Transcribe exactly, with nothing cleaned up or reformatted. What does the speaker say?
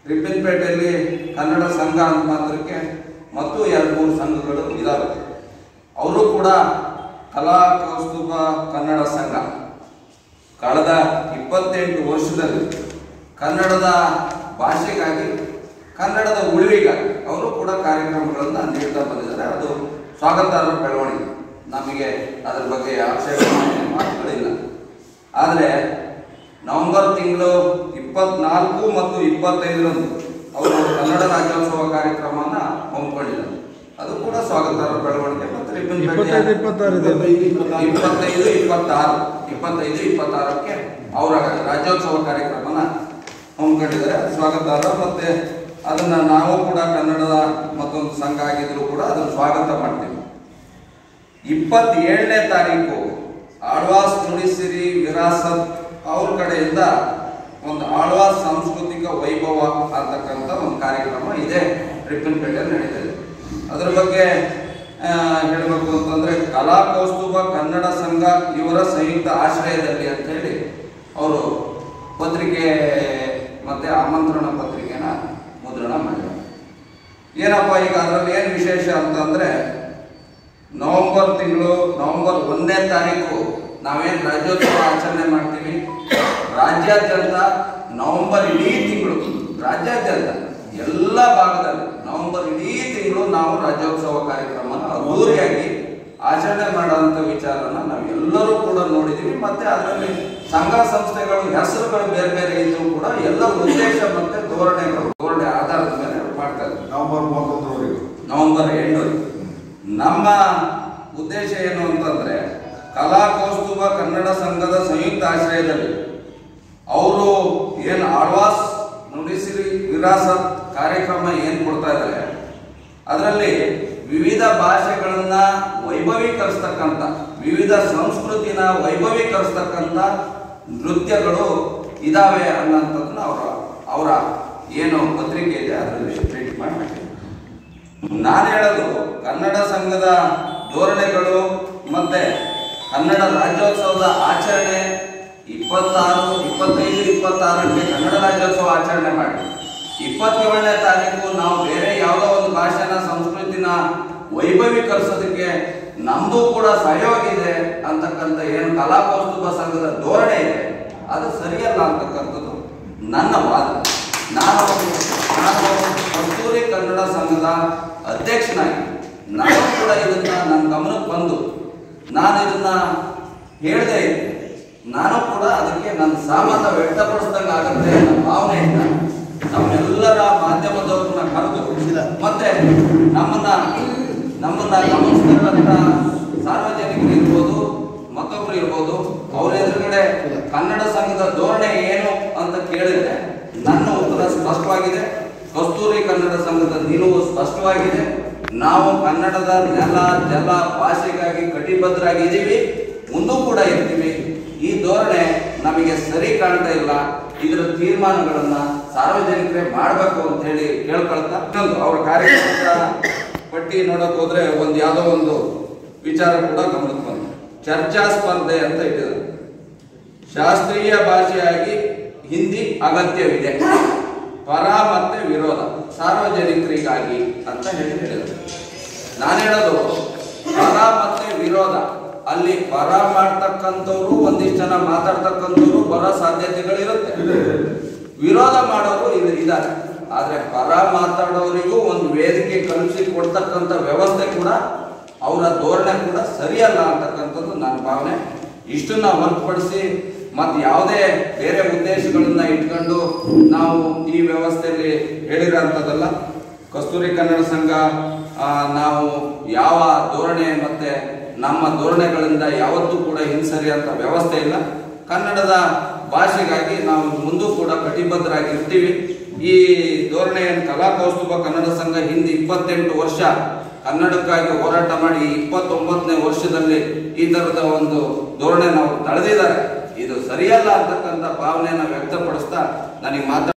ರಿಪ್ಪನ್ಪೇಟೆಯಲ್ಲಿ ಕನ್ನಡ ಸಂಘ ಅಂತ ಮಾತ್ರಕ್ಕೆ ಮತ್ತು ಎರಡು ಮೂರು ಸಂಘಗಳು ಇದಾವೆ. ಅವರು ಕೂಡ ಕಲಾ ಕೌಸ್ತುಭ ಕನ್ನಡ ಸಂಘ ಕಳೆದ ಇಪ್ಪತ್ತೆಂಟು ವರ್ಷದಲ್ಲಿ ಕನ್ನಡದ ಭಾಷೆಗಾಗಿ ಕನ್ನಡದ ಉಳಿವಿಗಾಗಿ ಅವರು ಕೂಡ ಕಾರ್ಯಕ್ರಮಗಳನ್ನು ನೀಡ್ತಾ ಬಂದಿದ್ದಾರೆ. ಅದು ಸ್ವಾಗತಾರ್ಹ ಬೆಳವಣಿಗೆ, ನಮಗೆ ಅದರ ಬಗ್ಗೆ ಆಕ್ಷೇಪ ಮಾತುಗಳಿಲ್ಲ. ಆದರೆ ನವೆಂಬರ್ ತಿಂಗಳು ಇಪ್ಪತ್ನಾಲ್ಕು ಮತ್ತು ಇಪ್ಪತ್ತೈದರಂದು ಅವರು ಕನ್ನಡ ರಾಜ್ಯೋತ್ಸವ ಕಾರ್ಯಕ್ರಮನ ಹಮ್ಮಿಕೊಂಡಿದ್ದಾರೆ. ಅದು ಕೂಡ ಸ್ವಾಗತಾರ್ಹ ಬೆಳವಣಿಗೆ. ಮತ್ತು ಇಪ್ಪತ್ತೈದು ಇಪ್ಪತ್ತಾರು ಇಪ್ಪತ್ತೈದು ಇಪ್ಪತ್ತಾರಕ್ಕೆ ಅವರ ರಾಜ್ಯೋತ್ಸವ ಕಾರ್ಯಕ್ರಮನ ಹಮ್ಮಿಕೊಂಡಿದ್ದಾರೆ. ಸ್ವಾಗತಾರ್ಹ. ಮತ್ತೆ ಅದನ್ನ ನಾವು ಕೂಡ ಕನ್ನಡದ ಮತ್ತೊಂದು ಸಂಘ ಆಗಿದ್ರು ಕೂಡ ಅದನ್ನು ಸ್ವಾಗತ ಮಾಡ್ತೀವಿ. ಇಪ್ಪತ್ತೇಳನೇ ತಾರೀಕು ಆಳ್ವಾಸ್ ನುಡಿಸಿರಿ ವಿರಾಸತ್ ಅವ್ರ ಕಡೆಯಿಂದ ಒಂದು ಆಳ್ವಾಸ್ ಸಾಂಸ್ಕೃತಿಕ ವೈಭವ ಅಂತಕ್ಕಂಥ ಒಂದು ಕಾರ್ಯಕ್ರಮ ಇದೆ ರಿಪ್ಪನ್ಪೇಟೆಯಲ್ಲಿ ನಡೀತಿದೆ. ಅದರ ಬಗ್ಗೆ ಹೇಳಬೇಕು ಅಂತಂದ್ರೆ ಕಲಾ ಕೌಸ್ತುಭ ಕನ್ನಡ ಸಂಘ ಇವರ ಸಂಯುಕ್ತ ಆಶ್ರಯದಲ್ಲಿ ಅಂತ ಹೇಳಿ ಅವರು ಪತ್ರಿಕೆ ಮತ್ತೆ ಆಮಂತ್ರಣ ಪತ್ರಿಕೆನ ಮುದ್ರಣ ಮಾಡಿದ್ದಾರೆ. ಏನಪ್ಪ ಈಗ ಅದರಲ್ಲಿ ಏನು ವಿಶೇಷ ಅಂತಂದ್ರೆ ನವೆಂಬರ್ ತಿಂಗಳು ನವೆಂಬರ್ ಒಂದನೇ ತಾರೀಕು ನಾವೇನು ರಾಜ್ಯೋತ್ಸವ ಆಚರಣೆ ಮಾಡ್ತೀವಿ, ರಾಜ್ಯಾದ್ಯಂತ ನವೆಂಬರ್ ಇಡೀ ತಿಂಗಳು ರಾಜ್ಯಾದ್ಯಂತ ಎಲ್ಲ ಭಾಗದಲ್ಲಿ ನವೆಂಬರ್ ಇಡೀ ತಿಂಗಳು ನಾವು ರಾಜ್ಯೋತ್ಸವ ಕಾರ್ಯಕ್ರಮನ ಅದ್ದೂರಿಯಾಗಿ ಆಚರಣೆ ಮಾಡುವಂಥ ವಿಚಾರನ ನಾವು ಎಲ್ಲರೂ ಕೂಡ ನೋಡಿದ್ದೀವಿ. ಮತ್ತೆ ಅದರಲ್ಲಿ ಸಂಘ ಸಂಸ್ಥೆಗಳು ಹೆಸರುಗಳು ಬೇರೆ ಬೇರೆ ಇದ್ರೂ ಕೂಡ ಎಲ್ಲ ಉದ್ದೇಶ ಮತ್ತೆ ಧೋರಣೆಗಳು ಧೋರಣೆ ಆಧಾರದ ಮೇಲೆ ಮಾಡ್ತಾ ಇದ್ದೀವಿ. ನವೆಂಬರ್ ಮೂವತ್ತೊಂದರವರೆಗೂ ನವೆಂಬರ್ ಎಂಟವರೆಗೆ ನಮ್ಮ ಉದ್ದೇಶ ಏನು ಅಂತಂದ್ರೆ ಕಲಾ ಕೌಸ್ತುಭ ಕನ್ನಡ ಸಂಘದ ಸಂಯುಕ್ತ ಆಶ್ರಯದಲ್ಲಿ ಅವರು ಏನು ಆಳ್ವಾಸ್ ನುಡಿಸಿರಿ ವಿರಾಸತ್ ಕಾರ್ಯಕ್ರಮ ಏನು ಕೊಡ್ತಾ ಇದ್ದಾರೆ ಅದರಲ್ಲಿ ವಿವಿಧ ಭಾಷೆಗಳನ್ನ ವೈಭವೀಕರಿಸ್ತಕ್ಕಂಥ ವಿವಿಧ ಸಂಸ್ಕೃತಿನ ವೈಭವೀಕರಿಸ್ತಕ್ಕಂಥ ನೃತ್ಯಗಳು ಇದಾವೆ ಅನ್ನೋಂಥದ್ದನ್ನ ಅವರ ಅವರ ಏನು ಪತ್ರಿಕೆ ಇದೆ ಅದರಲ್ಲಿ ಟ್ರೀಟ್ ಮಾಡಿ ನಾನು ಹೇಳೋದು ಕನ್ನಡ ಸಂಘದ ಧೋರಣೆಗಳು ಮತ್ತೆ ಕನ್ನಡ ರಾಜ್ಯೋತ್ಸವದ ಆಚರಣೆ ಇಪ್ಪತ್ತಾರು ಇಪ್ಪತ್ತೈದು ಇಪ್ಪತ್ತಾರಕ್ಕೆ ಕನ್ನಡ ರಾಜ್ಯೋತ್ಸವ ಆಚರಣೆ ಮಾಡಿ ಇಪ್ಪತ್ತೇಳನೇ ತಾರೀಕು ನಾವು ಬೇರೆ ಯಾವುದೋ ಒಂದು ಭಾಷೆನ ಸಂಸ್ಕೃತಿನ ವೈಭವೀಕರಿಸೋದಕ್ಕೆ ನಮ್ದು ಕೂಡ ಸಹಯೋಗ ಇದೆ ಅಂತಕ್ಕಂಥ ಏನು ಕಲಾ ಕೌಸ್ತುಭ ಸಂಘದ ಧೋರಣೆ ಇದೆ ಅದು ಸರಿಯಲ್ಲ ಅಂತಕ್ಕಂಥದ್ದು ನನ್ನ ವಾದ. ನಾನು ನಾನು ಕಸ್ತೂರಿ ಕನ್ನಡ ಸಂಘದ ಅಧ್ಯಕ್ಷನಾಗಿ ನಾನು ಕೂಡ ಇದನ್ನ ನನ್ನ ಗಮನಕ್ಕೆ ಬಂದು ನಾನು ಇದನ್ನ ಹೇಳದೆ ಇದ್ದೆ ನಾನು ಕೂಡ ಅದಕ್ಕೆ ನನ್ನ ಸಾಮರ್ಥ್ಯ ವ್ಯಕ್ತಪಡಿಸಿದಂಗೆ ಆಗತ್ತೆ ಅನ್ನೋ ಭಾವನೆಯಿಂದ ನಮ್ಮೆಲ್ಲರ ಮಾಧ್ಯಮದವ್ರನ್ನ ಕರೆದು ಮತ್ತೆ ನಮ್ಮನ್ನ ನಮ್ಮನ್ನ ಗಮನಿಸ್ತಕ್ಕಂಥ ಸಾರ್ವಜನಿಕರು ಇರ್ಬೋದು ಮತ್ತೊಬ್ರು ಇರ್ಬೋದು ಅವ್ರ ಎದುರುಗಡೆ ಕನ್ನಡ ಸಂಘದ ಧೋರಣೆ ಏನು ಅಂತ ಕೇಳಿದ್ರೆ ನನ್ನ ಉತ್ತರ ಸ್ಪಷ್ಟವಾಗಿದೆ. ಕಸ್ತೂರಿ ಕನ್ನಡ ಸಂಘದ ನಿಲುವು ಸ್ಪಷ್ಟವಾಗಿದೆ. ನಾವು ಕನ್ನಡದ ನೆಲ ಜಲ ಭಾಷೆಗಾಗಿ ಕಟಿಬದ್ಧರಾಗಿದ್ದೀವಿ, ಮುಂದೂ ಕೂಡ ಇರ್ತೀವಿ. ಈ ಧೋರಣೆ ನಮಗೆ ಸರಿ ಕಾಣ್ತಾ ಇಲ್ಲ. ಇದರ ತೀರ್ಮಾನಗಳನ್ನ ಸಾರ್ವಜನಿಕರೇ ಮಾಡಬೇಕು ಅಂತ ಹೇಳಿ ಕೇಳ್ಕೊಳ್ತಾ ಅವ್ರ ಕಾರ್ಯಕ್ರಮದ ಪಟ್ಟಿ ನೋಡಕ್ ಹೋದ್ರೆ ಒಂದು ಯಾವುದೋ ಒಂದು ವಿಚಾರ ಕೂಡ ಗಮನಕ್ಕೆ ಬಂತು. ಚರ್ಚಾ ಸ್ಪರ್ಧೆ ಅಂತ ಇಟ್ಟಿದ್ದಾರೆ. ಶಾಸ್ತ್ರೀಯ ಭಾಷೆಯಾಗಿ ಹಿಂದಿ ಅಗತ್ಯವಿದೆ, ಪರ ಮತ್ತೆ ವಿರೋಧ ಸಾರ್ವಜನಿಕರಿಗಾಗಿ ಅಂತ ಹೇಳಿ ಹೇಳಿದರು. ನಾನು ಹೇಳೋದು ಪರ ಮತ್ತೆ ವಿರೋಧ, ಅಲ್ಲಿ ಪರ ಮಾಡ್ತಕ್ಕಂಥವ್ರು ಒಂದಿಷ್ಟು ಜನ ಮಾತಾಡ್ತಕ್ಕಂಥವ್ರು ಬರೋ ಸಾಧ್ಯತೆಗಳಿರುತ್ತೆ, ವಿರೋಧ ಮಾಡೋರು ಇದ್ದಾರೆ. ಆದ್ರೆ ಪರ ಮಾತಾಡೋರಿಗೂ ಒಂದು ವೇದಿಕೆ ಕಲ್ಪಿಸಿ ಕೊಡ್ತಕ್ಕಂಥ ವ್ಯವಸ್ಥೆ ಕೂಡ ಅವರ ಧೋರಣೆ ಕೂಡ ಸರಿಯಲ್ಲ ಅಂತಕ್ಕಂಥದ್ದು ನನ್ನ ಭಾವನೆ. ಇಷ್ಟನ್ನ ಹೊರತುಪಡಿಸಿ ಮತ್ತೆ ಯಾವುದೇ ಬೇರೆ ಉದ್ದೇಶಗಳನ್ನ ಇಟ್ಕೊಂಡು ನಾವು ಈ ವ್ಯವಸ್ಥೆಯಲ್ಲಿ ಹೇಳಿರೋಂಥದ್ದಲ್ಲ. ಕಸ್ತೂರಿ ಕನ್ನಡ ಸಂಘ ನಾವು ಯಾವ ಧೋರಣೆ ಮತ್ತೆ ನಮ್ಮ ಧೋರಣೆಗಳಿಂದ ಯಾವತ್ತೂ ಕೂಡ ಹಿಂಸರಿಯಂತ ವ್ಯವಸ್ಥೆ ಇಲ್ಲ. ಕನ್ನಡದ ಭಾಷೆಗಾಗಿ ನಾವು ಮುಂದೂ ಕೂಡ ಕಟಿಬದ್ಧರಾಗಿರ್ತೀವಿ. ಈ ಧೋರಣೆಯನ್ನು ಕಲಾ ಕೌಸ್ತುಭ ಕನ್ನಡ ಸಂಘ ಹಿಂದೆ ಇಪ್ಪತ್ತೆಂಟು ವರ್ಷ ಕನ್ನಡಕ್ಕಾಗಿ ಹೋರಾಟ ಮಾಡಿ ಇಪ್ಪತ್ತೊಂಬತ್ತನೇ ವರ್ಷದಲ್ಲಿ ಈ ತರದ ಒಂದು ಧೋರಣೆ ನಾವು ತಳೆದಿದ್ದಾರೆ. ಇದು ಸರಿಯಲ್ಲ ಅಂತಕ್ಕಂಥ ಭಾವನೆಯನ್ನು ವ್ಯಕ್ತಪಡಿಸ್ತಾ ನನಗೆ ಮಾತಾಡ